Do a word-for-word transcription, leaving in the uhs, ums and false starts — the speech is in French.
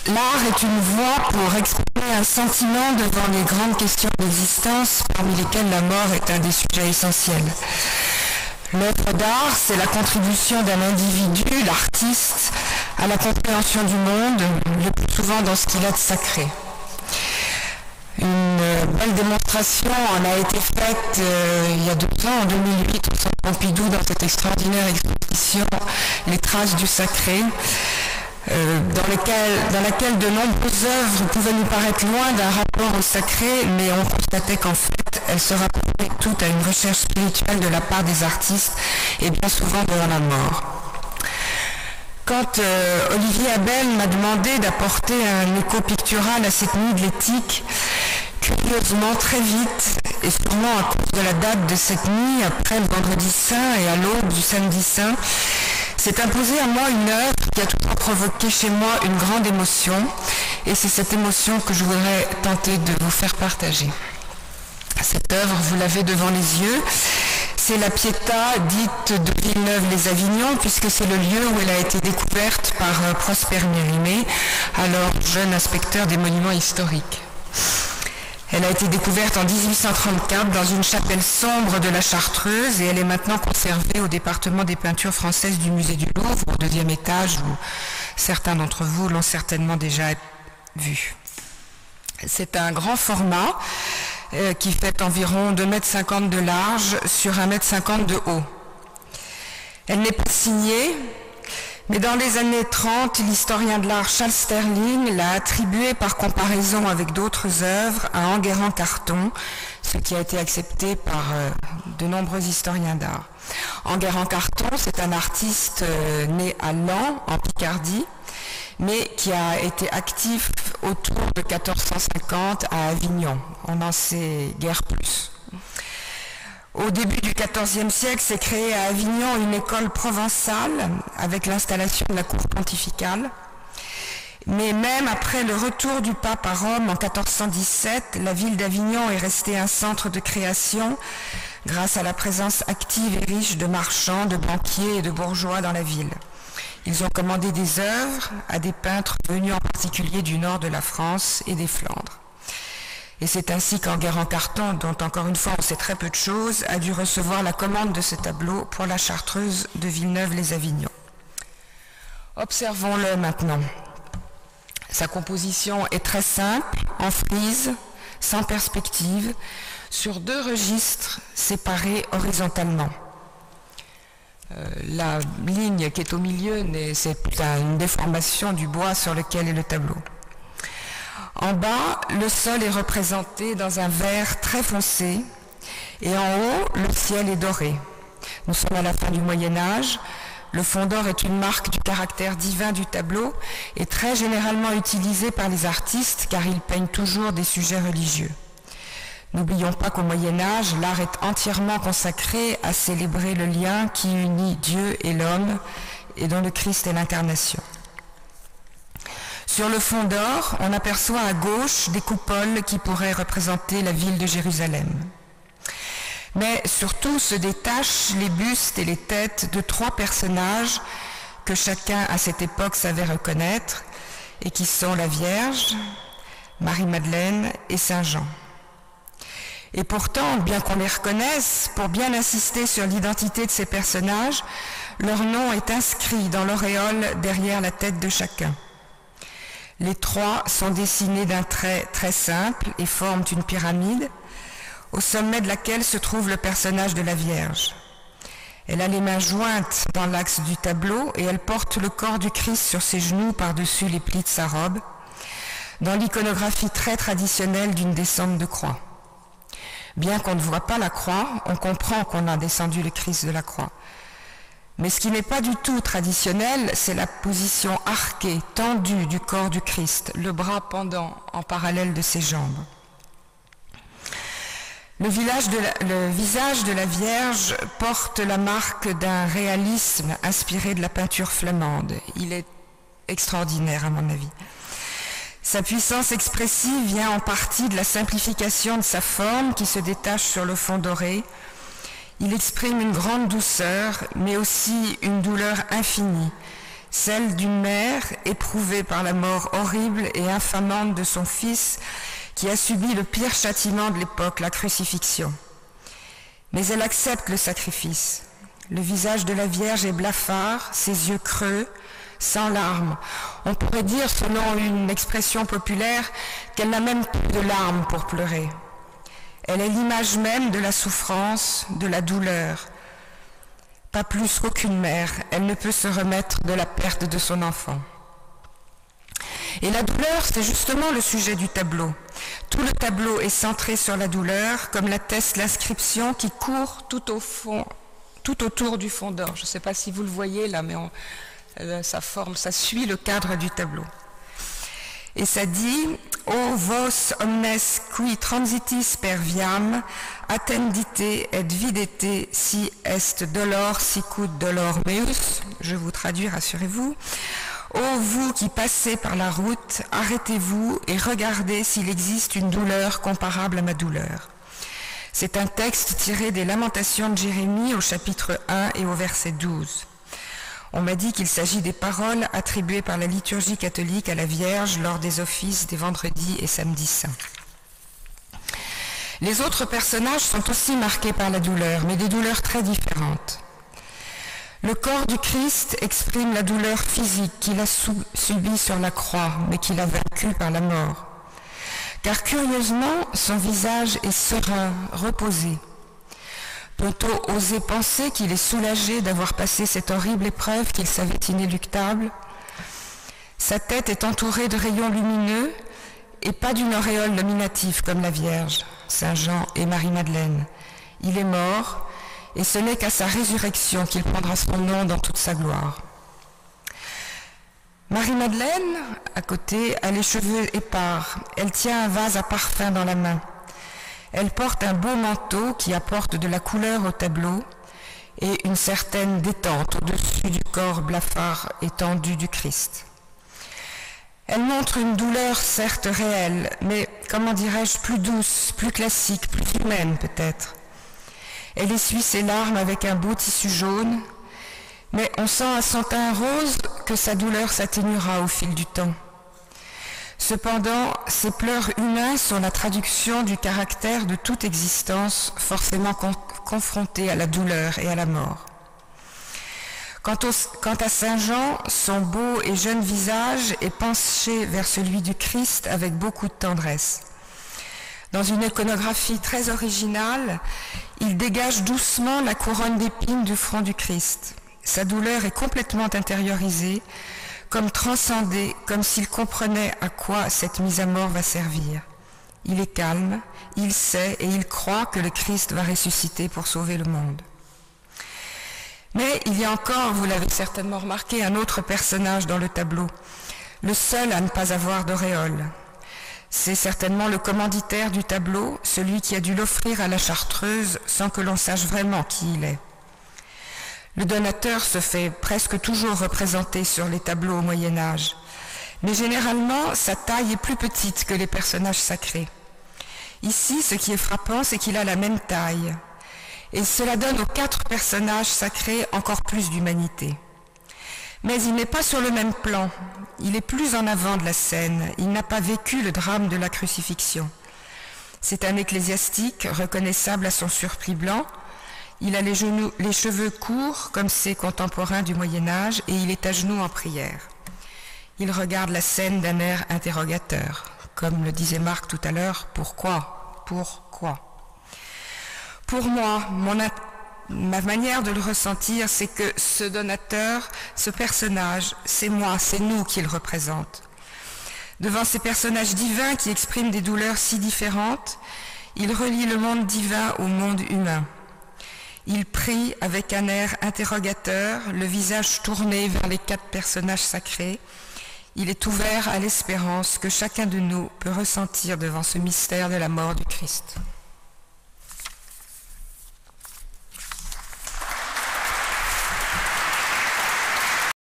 L'art est une voie pour exprimer un sentiment devant les grandes questions d'existence, parmi lesquelles la mort est un des sujets essentiels. L'œuvre d'art, c'est la contribution d'un individu, l'artiste, à la compréhension du monde, le plus souvent dans ce qu'il a de sacré. Une belle démonstration en a été faite euh, il y a deux ans, en deux mille huit, au Centre Pompidou, dans cette extraordinaire exposition « Les traces du sacré », euh, dans, lesquelles, dans laquelle de nombreuses œuvres pouvaient nous paraître loin d'un rapport au sacré, mais on constatait qu'en fait, elles se rapportaient toutes à une recherche spirituelle de la part des artistes, et bien souvent devant la mort. Quand euh, Olivier Abel m'a demandé d'apporter un écho pictural à cette nuit de l'éthique, curieusement, très vite, et sûrement à cause de la date de cette nuit, après le vendredi saint et à l'aube du samedi saint, s'est imposée à moi une œuvre qui a toujours provoqué chez moi une grande émotion, et c'est cette émotion que je voudrais tenter de vous faire partager. Cette œuvre, vous l'avez devant les yeux, c'est la Pietà dite de Villeneuve-les-Avignon, puisque c'est le lieu où elle a été découverte par Prosper Mérimée, alors jeune inspecteur des monuments historiques. Elle a été découverte en dix-huit cent trente-quatre dans une chapelle sombre de la Chartreuse et elle est maintenant conservée au département des peintures françaises du musée du Louvre, au deuxième étage, où certains d'entre vous l'ont certainement déjà vu. C'est un grand format euh, qui fait environ deux mètres cinquante de large sur un mètre cinquante de haut. Elle n'est pas signée, mais dans les années trente, l'historien de l'art Charles Sterling l'a attribuée par comparaison avec d'autres œuvres à Enguerrand Carton, ce qui a été accepté par euh, de nombreux historiens d'art. Enguerrand Carton, c'est un artiste euh, né à Laon, en Picardie, mais qui a été actif autour de quatorze cent cinquante à Avignon. On n'en sait guère plus. Au début du quatorzième siècle, s'est créée à Avignon une école provençale avec l'installation de la cour pontificale. Mais même après le retour du pape à Rome en quatorze cent dix-sept, la ville d'Avignon est restée un centre de création grâce à la présence active et riche de marchands, de banquiers et de bourgeois dans la ville. Ils ont commandé des œuvres à des peintres venus en particulier du nord de la France et des Flandres. Et c'est ainsi qu'Enguerrand Carton, dont encore une fois on sait très peu de choses, a dû recevoir la commande de ce tableau pour la Chartreuse de Villeneuve-les-Avignon. Observons-le maintenant. Sa composition est très simple, en frise, sans perspective, sur deux registres séparés horizontalement. Euh, la ligne qui est au milieu, c'est une déformation du bois sur lequel est le tableau. En bas, le sol est représenté dans un vert très foncé et en haut, le ciel est doré. Nous sommes à la fin du Moyen-Âge. Le fond d'or est une marque du caractère divin du tableau et très généralement utilisé par les artistes car ils peignent toujours des sujets religieux. N'oublions pas qu'au Moyen-Âge, l'art est entièrement consacré à célébrer le lien qui unit Dieu et l'homme et dont le Christ est l'incarnation. Sur le fond d'or, on aperçoit à gauche des coupoles qui pourraient représenter la ville de Jérusalem. Mais surtout se détachent les bustes et les têtes de trois personnages que chacun à cette époque savait reconnaître et qui sont la Vierge, Marie-Madeleine et Saint Jean. Et pourtant, bien qu'on les reconnaisse, pour bien insister sur l'identité de ces personnages, leur nom est inscrit dans l'auréole derrière la tête de chacun. Les trois sont dessinés d'un trait très simple et forment une pyramide, au sommet de laquelle se trouve le personnage de la Vierge. Elle a les mains jointes dans l'axe du tableau et elle porte le corps du Christ sur ses genoux par-dessus les plis de sa robe, dans l'iconographie très traditionnelle d'une descente de croix. Bien qu'on ne voit pas la croix, on comprend qu'on a descendu le Christ de la croix. Mais ce qui n'est pas du tout traditionnel, c'est la position arquée, tendue du corps du Christ, le bras pendant en parallèle de ses jambes. Le, de la, le visage de la Vierge porte la marque d'un réalisme inspiré de la peinture flamande. Il est extraordinaire à mon avis. Sa puissance expressive vient en partie de la simplification de sa forme qui se détache sur le fond doré. Il exprime une grande douceur, mais aussi une douleur infinie, celle d'une mère éprouvée par la mort horrible et infamante de son fils qui a subi le pire châtiment de l'époque, la crucifixion. Mais elle accepte le sacrifice. Le visage de la Vierge est blafard, ses yeux creux, sans larmes. On pourrait dire, selon une expression populaire, qu'elle n'a même plus de larmes pour pleurer. Elle est l'image même de la souffrance, de la douleur. Pas plus qu'aucune mère, elle ne peut se remettre de la perte de son enfant. Et la douleur, c'est justement le sujet du tableau. Tout le tableau est centré sur la douleur, comme l'atteste l'inscription qui court tout au fond, tout autour du fond d'or. Je ne sais pas si vous le voyez là, mais on, euh, ça forme, ça suit le cadre du tableau. Et ça dit « O vos omnes qui transitis per viam, attendite et videte si est dolor sicut dolor meus ». Je vous traduis, rassurez-vous. « Ô vous qui passez par la route, arrêtez-vous et regardez s'il existe une douleur comparable à ma douleur ». C'est un texte tiré des Lamentations de Jérémie au chapitre un et au verset douze. On m'a dit qu'il s'agit des paroles attribuées par la liturgie catholique à la Vierge lors des offices des vendredis et samedis saints. Les autres personnages sont aussi marqués par la douleur, mais des douleurs très différentes. Le corps du Christ exprime la douleur physique qu'il a subie sur la croix, mais qu'il a vaincue par la mort. Car curieusement, son visage est serein, reposé. Peut-on oser penser qu'il est soulagé d'avoir passé cette horrible épreuve qu'il savait inéluctable? Sa tête est entourée de rayons lumineux et pas d'une auréole nominative comme la Vierge, Saint Jean et Marie-Madeleine. Il est mort et ce n'est qu'à sa résurrection qu'il prendra son nom dans toute sa gloire. Marie-Madeleine, à côté, a les cheveux épars. Elle tient un vase à parfum dans la main. Elle porte un beau manteau qui apporte de la couleur au tableau et une certaine détente au-dessus du corps blafard étendu du Christ. Elle montre une douleur certes réelle, mais comment dirais-je, plus douce, plus classique, plus humaine peut-être. Elle essuie ses larmes avec un beau tissu jaune, mais on sent à son teint rose que sa douleur s'atténuera au fil du temps. Cependant, ces pleurs humains sont la traduction du caractère de toute existence forcément con- confrontée à la douleur et à la mort. Quant, au, quant à Saint Jean, son beau et jeune visage est penché vers celui du Christ avec beaucoup de tendresse. Dans une iconographie très originale, il dégage doucement la couronne d'épines du front du Christ. Sa douleur est complètement intériorisée, comme transcendé, comme s'il comprenait à quoi cette mise à mort va servir. Il est calme, il sait et il croit que le Christ va ressusciter pour sauver le monde. Mais il y a encore, vous l'avez certainement remarqué, un autre personnage dans le tableau, le seul à ne pas avoir d'auréole. C'est certainement le commanditaire du tableau, celui qui a dû l'offrir à la Chartreuse sans que l'on sache vraiment qui il est. Le donateur se fait presque toujours représenter sur les tableaux au Moyen-Âge, mais généralement sa taille est plus petite que les personnages sacrés. Ici, ce qui est frappant, c'est qu'il a la même taille, et cela donne aux quatre personnages sacrés encore plus d'humanité. Mais il n'est pas sur le même plan, il est plus en avant de la scène, il n'a pas vécu le drame de la crucifixion. C'est un ecclésiastique reconnaissable à son surplis blanc. Il a les, genoux, les cheveux courts comme ses contemporains du Moyen-Âge et il est à genoux en prière. Il regarde la scène d'un air interrogateur. Comme le disait Marc tout à l'heure, pourquoi? Pourquoi? Pour moi, mon, ma manière de le ressentir, c'est que ce donateur, ce personnage, c'est moi, c'est nous qu'il représente. Devant ces personnages divins qui expriment des douleurs si différentes, il relie le monde divin au monde humain. Il prie avec un air interrogateur, le visage tourné vers les quatre personnages sacrés. Il est ouvert à l'espérance que chacun de nous peut ressentir devant ce mystère de la mort du Christ.